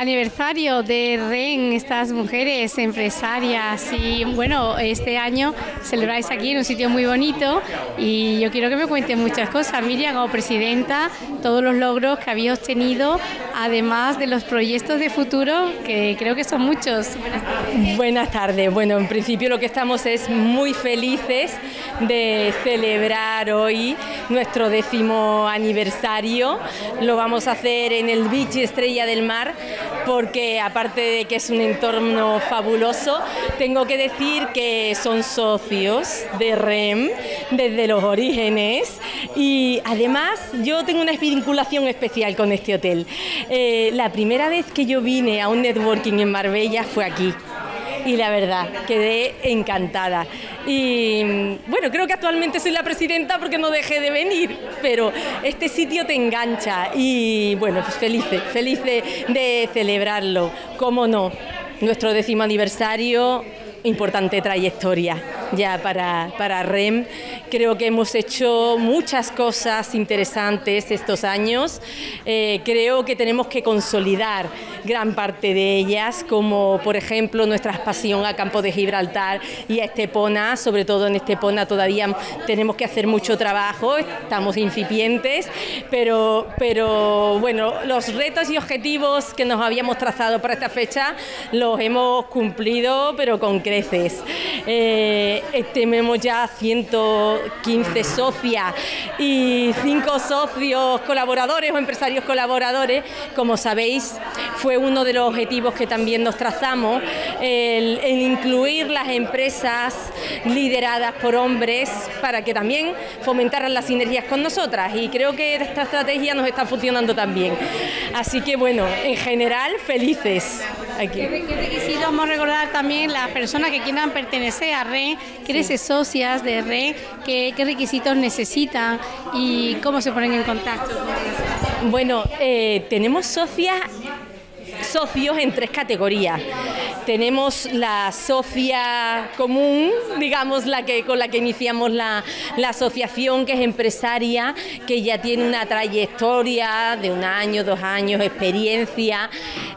aniversario de REN, estas mujeres empresarias, y bueno, este año celebráis aquí en un sitio muy bonito y yo quiero que me cuenten muchas cosas, Miriam, como presidenta, todos los logros que habéis obtenido, además de los proyectos de futuro, que creo que son muchos. Buenas tardes. Bueno, en principio lo que estamos es muy felices de celebrar hoy nuestro 10º aniversario. Lo vamos a hacer en el Beach Estrella del Mar, porque aparte de que es un entorno fabuloso, tengo que decir que son socios de REM desde los orígenes y además yo tengo una vinculación especial con este hotel. La primera vez que yo vine a un networking en Marbella fue aquí. Y la verdad, quedé encantada. Y bueno, creo que actualmente soy la presidenta porque no dejé de venir, pero este sitio te engancha y bueno, pues feliz de celebrarlo. Cómo no, nuestro 10º aniversario, importante trayectoria ya para REM. Creo que hemos hecho muchas cosas interesantes estos años. Creo que tenemos que consolidar gran parte de ellas, como por ejemplo nuestra expansión a Campo de Gibraltar y a Estepona. Sobre todo en Estepona todavía tenemos que hacer mucho trabajo, estamos incipientes, pero bueno, los retos y objetivos que nos habíamos trazado para esta fecha los hemos cumplido, pero con creces. Tenemos ya 115 socias y 5 socios colaboradores o empresarios colaboradores. Como sabéis, fue uno de los objetivos que también nos trazamos, el incluir las empresas lideradas por hombres para que también fomentaran las sinergias con nosotras, y creo que esta estrategia nos está funcionando también. Así que bueno, en general, felices aquí. ¿Qué requisitos? Vamos a recordar también las personas que quieran pertenecer a REN, quieres ser socias de REN, qué requisitos necesitan y cómo se ponen en contacto. Bueno, tenemos socios en 3 categorías. Tenemos la socia común, digamos, con la que iniciamos la asociación, que es empresaria, que ya tiene una trayectoria de 1 año, 2 años, experiencia.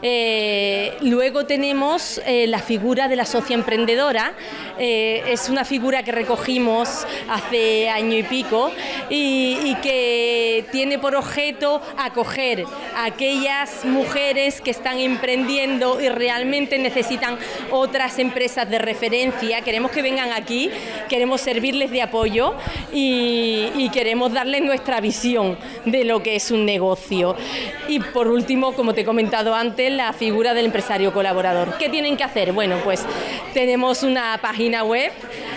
Luego tenemos la figura de la socia emprendedora. Es una figura que recogimos hace año y pico y que tiene por objeto acoger a aquellas mujeres que están emprendiendo y realmente necesitan otras empresas de referencia. Queremos que vengan aquí, queremos servirles de apoyo y queremos darles nuestra visión de lo que es un negocio. Y por último, como te he comentado antes, la figura del empresario colaborador. ¿Qué tienen que hacer? Bueno, pues tenemos una página web,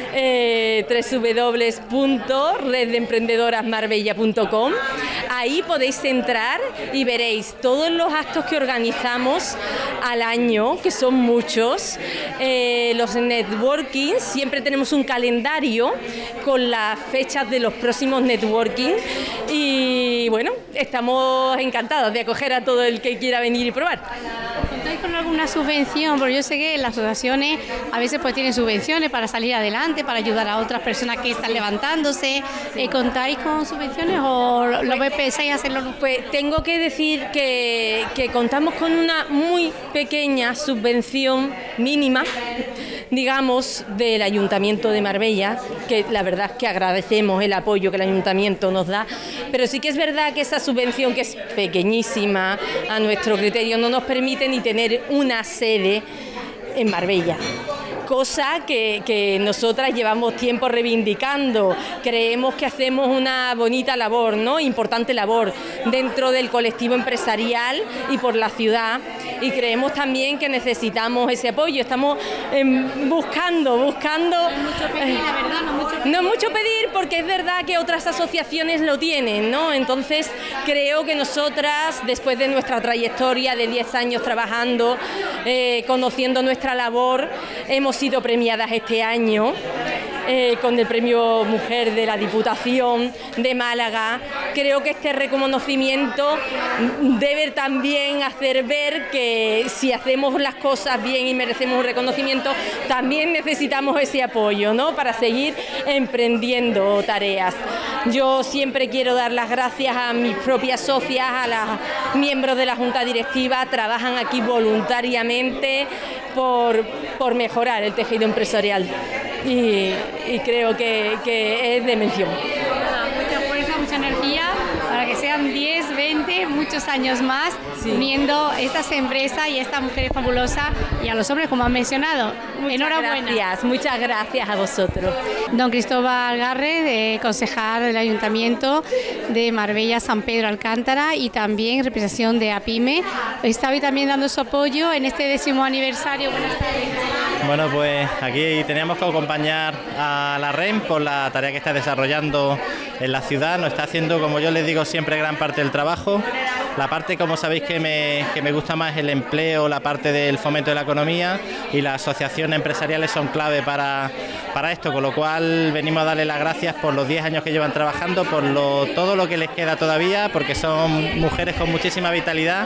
www.reddeemprendedorasmarbella.com. Ahí podéis entrar y veréis todos los actos que organizamos al año, que son muchos. Los networking, siempre tenemos un calendario con las fechas de los próximos networking y bueno, estamos encantados de acoger a todo el que quiera venir y probar. ¿Contáis con alguna subvención? Porque yo sé que las asociaciones a veces pues tienen subvenciones para salir adelante, para ayudar a otras personas que están levantándose. ¿Contáis con subvenciones o lo pensáis hacerlo? Pues tengo que decir que contamos con una muy pequeña subvención mínima, digamos, del Ayuntamiento de Marbella, que la verdad es que agradecemos el apoyo que el Ayuntamiento nos da, pero sí que es verdad que esa subvención, que es pequeñísima a nuestro criterio, no nos permite ni tener una sede en Marbella, cosa que nosotras llevamos tiempo reivindicando. Creemos que hacemos una bonita labor, ¿no? Importante labor dentro del colectivo empresarial y por la ciudad, y creemos también que necesitamos ese apoyo. Estamos buscando. No es mucho pedir, la verdad, no es mucho pedir, porque es verdad que otras asociaciones lo tienen, ¿no? Entonces creo que nosotras, después de nuestra trayectoria de 10 años trabajando, conociendo nuestra labor, hemos sido premiadas este año con el Premio Mujer de la Diputación de Málaga. Creo que este reconocimiento debe también hacer ver que si hacemos las cosas bien y merecemos un reconocimiento, también necesitamos ese apoyo, ¿no?, para seguir emprendiendo tareas. Yo siempre quiero dar las gracias a mis propias socias, a los miembros de la Junta Directiva. Trabajan aquí voluntariamente por mejorar el tejido empresarial y creo que es de mención. Mucha fuerza, mucha energía para que sean 10, 20, muchos años más, sí, uniendo estas empresas y estas mujeres fabulosas y a los hombres, como han mencionado. Enhorabuena. Muchas gracias a vosotros. Don Cristóbal Garre, concejal del Ayuntamiento de Marbella, San Pedro Alcántara, y también representación de APIME, está hoy también dando su apoyo en este 10º aniversario. Buenas tardes. Bueno, pues aquí teníamos que acompañar a la REM por la tarea que está desarrollando en la ciudad. Nos está haciendo, como yo les digo siempre, gran parte del trabajo. La parte, como sabéis, que me gusta más es el empleo, la parte del fomento de la economía, y las asociaciones empresariales son clave para esto, con lo cual venimos a darle las gracias por los 10 años que llevan trabajando, por todo lo que les queda todavía, porque son mujeres con muchísima vitalidad.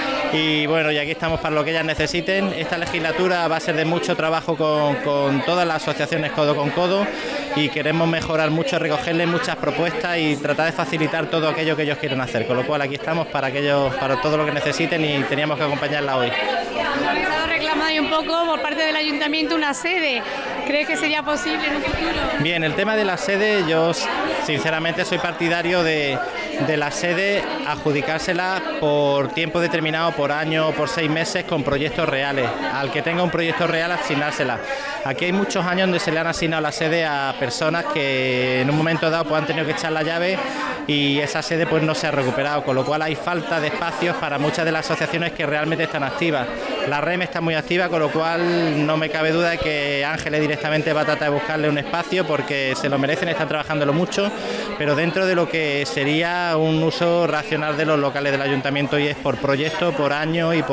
Y bueno, y aquí estamos para lo que ellas necesiten. Esta legislatura va a ser de mucho trabajo con todas las asociaciones codo con codo, y queremos mejorar mucho, recogerles muchas propuestas y tratar de facilitar todo aquello que ellos quieren hacer, con lo cual aquí estamos para todo lo que necesiten, y teníamos que acompañarla hoy. Han estado reclamando un poco por parte del Ayuntamiento una sede. ¿Crees que sería posible en un futuro? Bien, el tema de la sede, yo sinceramente soy partidario de la sede adjudicársela por tiempo determinado, por año o por 6 meses, con proyectos reales. Al que tenga un proyecto real, asignársela. Aquí hay muchos años donde se le han asignado la sede a personas que en un momento dado pues han tenido que echar la llave y esa sede pues no se ha recuperado, con lo cual hay falta de espacios para muchas de las asociaciones que realmente están activas. La REM está muy activa, con lo cual no me cabe duda de que Ángeles directamente va a tratar de buscarle un espacio, porque se lo merecen, están trabajándolo mucho, pero dentro de lo que sería un uso racional de los locales del ayuntamiento, y es por proyecto, por año y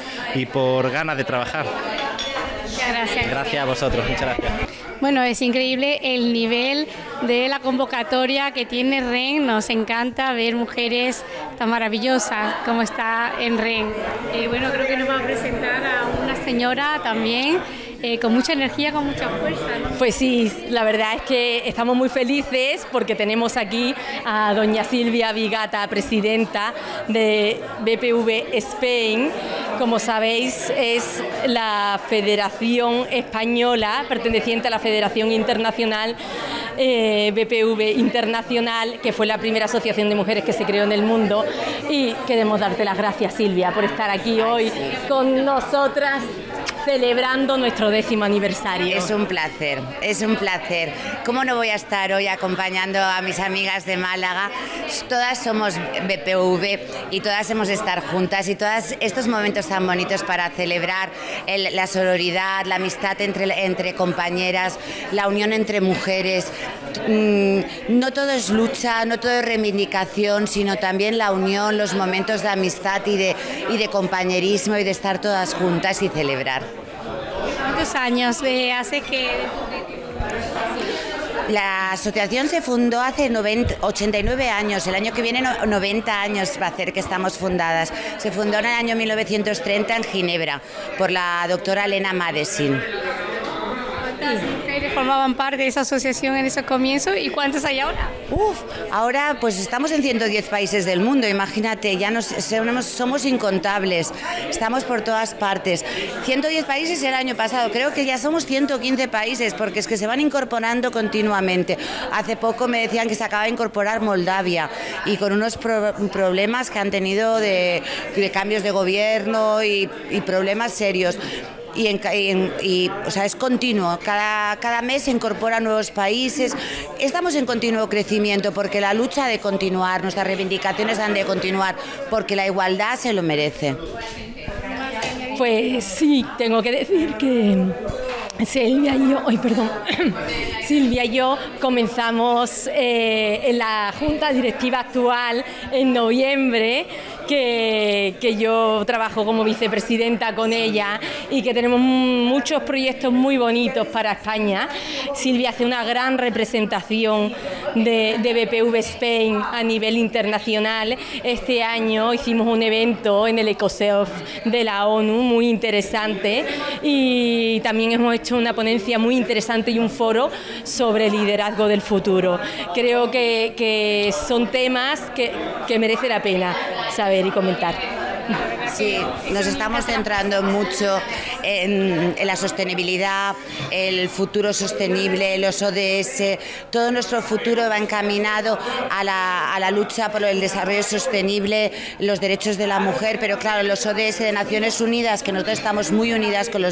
por ganas de trabajar. Muchas gracias. Gracias a vosotros, muchas gracias. Bueno, es increíble el nivel de la convocatoria que tiene REN. Nos encanta ver mujeres tan maravillosas como está en REN. Bueno, creo que nos va a presentar a una señora también con mucha energía, con mucha fuerza, ¿no? Pues sí, la verdad es que estamos muy felices porque tenemos aquí a doña Silvia Vigata, presidenta de BPV Spain. Como sabéis, es la Federación Española perteneciente a la Federación Internacional BPV Internacional, que fue la primera asociación de mujeres que se creó en el mundo. Y queremos darte las gracias, Silvia, por estar aquí hoy con nosotras, celebrando nuestro 10º aniversario. Es un placer, es un placer. ¿Cómo no voy a estar hoy acompañando a mis amigas de Málaga? Todas somos BPV y todas hemos de estar juntas, y todos estos momentos tan bonitos para celebrar la sororidad, la amistad entre compañeras, la unión entre mujeres. No todo es lucha, no todo es reivindicación, sino también la unión, los momentos de amistad y de compañerismo, y de estar todas juntas y celebrar. ¿Cuántos años hace que...? La asociación se fundó hace 89 años, el año que viene 90 años va a hacer que estamos fundadas. Se fundó en el año 1930 en Ginebra por la doctora Elena Madison. ¿Cuántas mujeres formaban parte de esa asociación en esos comienzos y cuántas hay ahora? Ahora pues estamos en 110 países del mundo, imagínate, ya somos incontables, estamos por todas partes. 110 países el año pasado, creo que ya somos 115 países, porque es que se van incorporando continuamente. Hace poco me decían que se acaba de incorporar Moldavia, y con unos problemas que han tenido de cambios de gobierno y problemas serios. O sea, es continuo, cada mes se incorporan nuevos países. Estamos en continuo crecimiento porque la lucha ha de continuar, nuestras reivindicaciones han de continuar, porque la igualdad se lo merece. Pues sí, tengo que decir que Silvia y yo comenzamos en la Junta Directiva actual en noviembre, que yo trabajo como vicepresidenta con ella y que tenemos muchos proyectos muy bonitos para España. Silvia hace una gran representación de BPV Spain a nivel internacional. Este año hicimos un evento en el EcoSurf de la ONU muy interesante y también hemos hecho una ponencia muy interesante y un foro sobre liderazgo del futuro. Creo que son temas que merece la pena saber y comentar. Sí, nos estamos centrando mucho en la sostenibilidad, el futuro sostenible, los ODS. Todo nuestro futuro va encaminado a la lucha por el desarrollo sostenible, los derechos de la mujer, pero claro, los ODS de Naciones Unidas, que nosotros estamos muy unidas con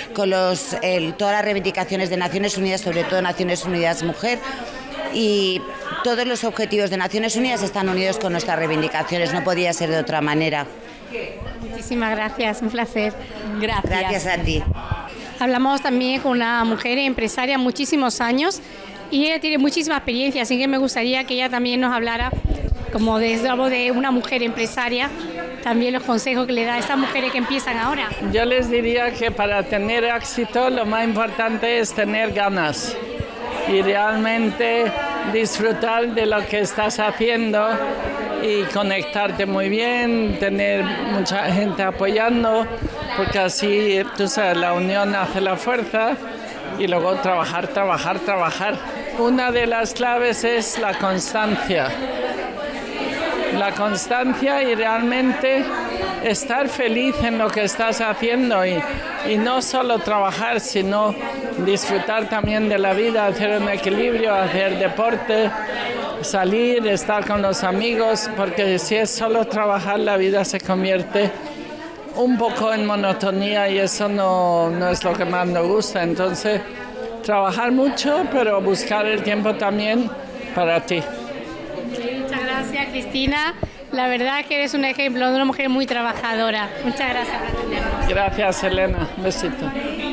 todas las reivindicaciones de Naciones Unidas, sobre todo Naciones Unidas Mujer, y todos los objetivos de Naciones Unidas están unidos con nuestras reivindicaciones, no podía ser de otra manera. Muchísimas gracias, un placer. Gracias a ti. Hablamos también con una mujer empresaria muchísimos años y ella tiene muchísima experiencia, así que me gustaría que ella también nos hablara, como de una mujer empresaria, también los consejos que le da a esas mujeres que empiezan ahora. Yo les diría que para tener éxito lo más importante es tener ganas y realmente disfrutar de lo que estás haciendo y conectarte muy bien, tener mucha gente apoyando, porque así, tú sabes, la unión hace la fuerza y luego trabajar. Una de las claves es la constancia. La constancia y realmente estar feliz en lo que estás haciendo y no solo trabajar, sino disfrutar también de la vida, hacer un equilibrio, hacer deporte, salir, estar con los amigos, porque si es solo trabajar, la vida se convierte un poco en monotonía y eso no es lo que más nos gusta. Entonces, trabajar mucho, pero buscar el tiempo también para ti. Muchas gracias, Cristina. La verdad es que eres un ejemplo de una mujer muy trabajadora. Muchas gracias por atendernos. Gracias, Elena. Un besito.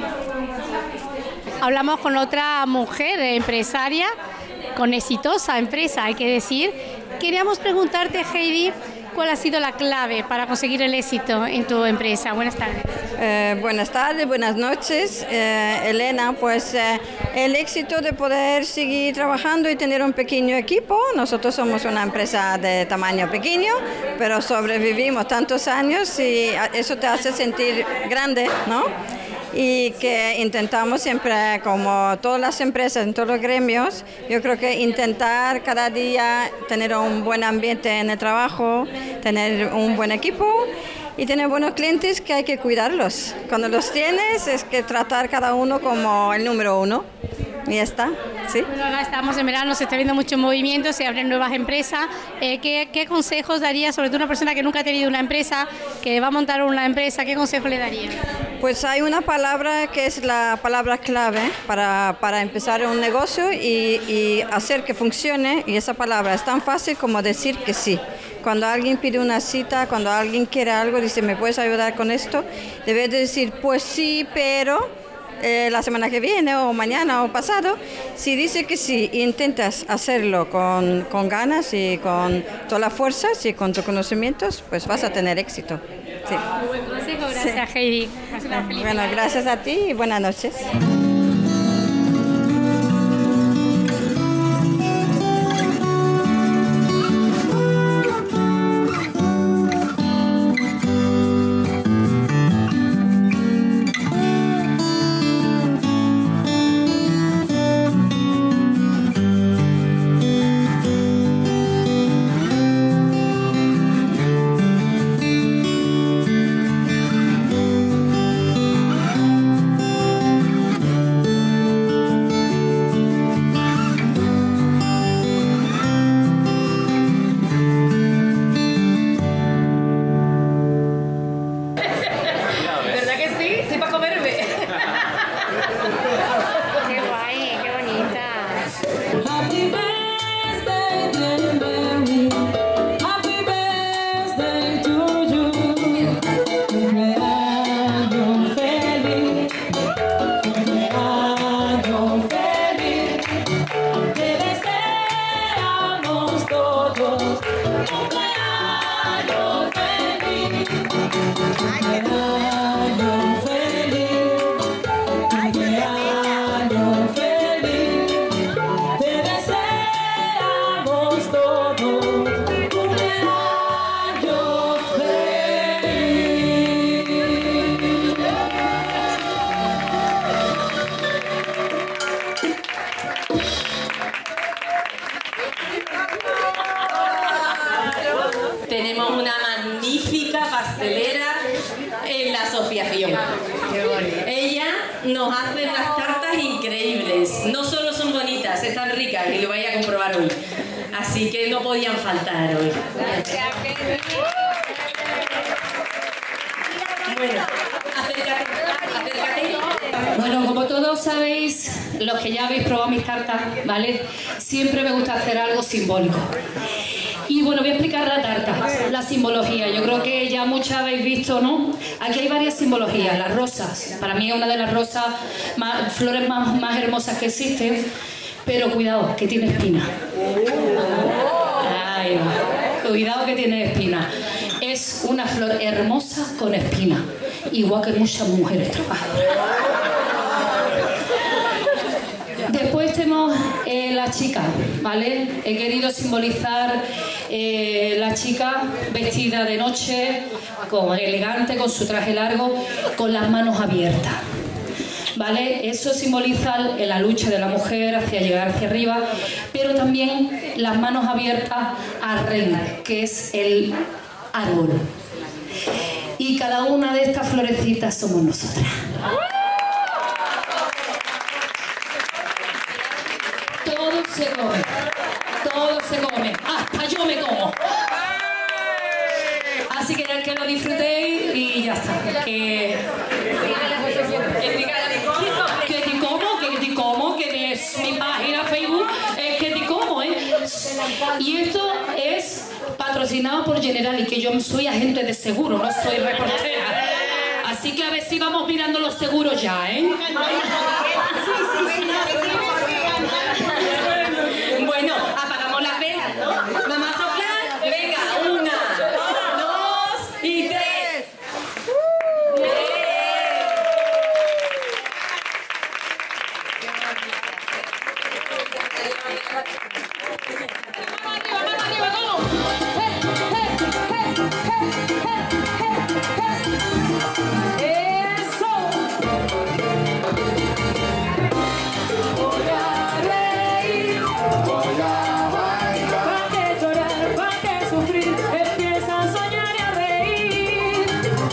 Hablamos con otra mujer empresaria, con exitosa empresa, hay que decir. Queríamos preguntarte, Heidi, ¿cuál ha sido la clave para conseguir el éxito en tu empresa? Buenas tardes. Buenas tardes, buenas noches, Elena. Pues el éxito de poder seguir trabajando y tener un pequeño equipo. Nosotros somos una empresa de tamaño pequeño, pero sobrevivimos tantos años y eso te hace sentir grande, ¿no? Y que intentamos siempre, como todas las empresas, en todos los gremios, yo creo que intentar cada día tener un buen ambiente en el trabajo, tener un buen equipo y tener buenos clientes que hay que cuidarlos. Cuando los tienes es que tratar cada uno como el número uno. Y ya está, ¿sí? Bueno, ahora estamos en verano, se está viendo mucho movimiento, se abren nuevas empresas. ¿Qué consejos daría, sobre todo una persona que nunca ha tenido una empresa, que va a montar una empresa, qué consejo le daría? Pues hay una palabra que es la palabra clave para empezar un negocio y hacer que funcione, y esa palabra es tan fácil como decir que sí. Cuando alguien pide una cita, cuando alguien quiere algo, dice, ¿me puedes ayudar con esto? Debes de decir, pues sí, pero la semana que viene o mañana o pasado. Si dice que sí, intentas hacerlo con ganas y con todas las fuerzas y con tus conocimientos, pues vas a tener éxito. Sí. Muy buen consejo, gracias, sí. Heidi. Bueno, gracias a ti y buenas noches. Tenemos una magnífica pastelera en la asociación. Ella nos hace unas tartas increíbles. No solo son bonitas, están ricas y lo vais a comprobar hoy. Así que no podían faltar hoy. Bueno, acércate. Bueno, como todos sabéis, los que ya habéis probado mis tartas, ¿vale? Siempre me gusta hacer algo simbólico. Y bueno, voy a explicar la tarta, la simbología. Yo creo que ya muchas habéis visto, ¿no? Aquí hay varias simbologías. Las rosas, para mí es una de las rosas, flores más hermosas que existen. Pero cuidado, que tiene espina. Ahí va. Cuidado que tiene espina. Es una flor hermosa con espina. Igual que muchas mujeres trabajadoras. Después tenemos la chica, ¿vale? He querido simbolizar la chica vestida de noche, elegante, con su traje largo, con las manos abiertas, ¿vale? Eso simboliza la lucha de la mujer hacia llegar hacia arriba, pero también las manos abiertas a reina, que es el árbol. Y cada una de estas florecitas somos nosotras. Todo se come, hasta yo me como. Así que lo disfrutéis y ya está. Que te como, que es mi página Facebook, que te como, ¿eh? Y esto es patrocinado por Generali, que yo soy agente de seguro, no soy reportera. Así que a ver si vamos mirando los seguros ya, ¿eh? Bueno, apagamos las velas, ¿no? Vamos a soplar. Venga, 1, 2 y 3.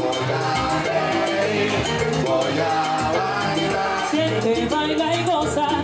Baila y goza.